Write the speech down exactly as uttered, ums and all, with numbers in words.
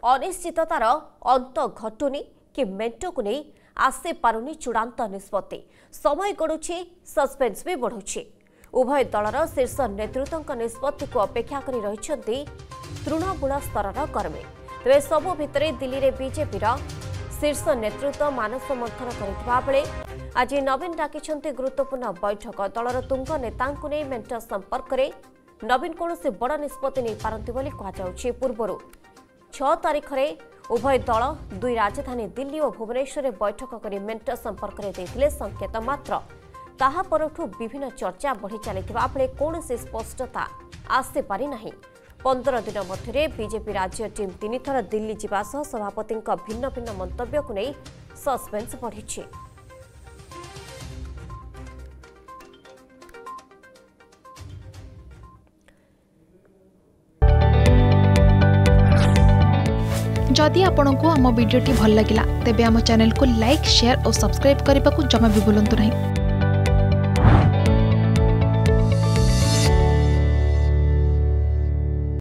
अनिश्चिततार अंत घटुनी कि मेंटो को नहीं आसे पारुनी चूड़ांत निष्पत्ति समय गड़ुछि सस्पेंस भी बढ़ुछि। उभय दलर शीर्ष नेतृत्व निष्पत्ति को अपेक्षा करी रहिछन्ति तृणमूल स्तर कर्मी। तेज सबु भितर दिल्ली में बीजेपी शीर्ष नेतृत्व मानस मंथन करथिबा बेले आज नवीन डाकिछन्ति गुरुत्वपूर्ण बैठक। दलर तुंग नेतांकु नै मेंटो संपर्क में नवीन कौन से बड़ निष्पत्ति नहीं पारती बोली कहुछि। पूर्व छह तारीख में उभय दल दुई राजधानी दिल्ली और भुवनेश्वर में बैठक कर मेंटो संपर्क में देथिले संकेत। मात्र ताहा परठु विभिन्न चर्चा बढ़ी चलिथिबा बेले कौनसी स्पष्टता आसी पारि नाही। पंद्रह दिन मध्य बीजेपी राज्य टीम तीन थर दिल्ली जिबा सह सभापति भिन्न भिन्न मंतव्य को नहीं सस्पेंस बढ़ी। जदि आपंक आम भिडी भल लगा तेब आम चैनल को लाइक शेयर और सब्सक्राइब करने को जमा भी भूलु नहीं।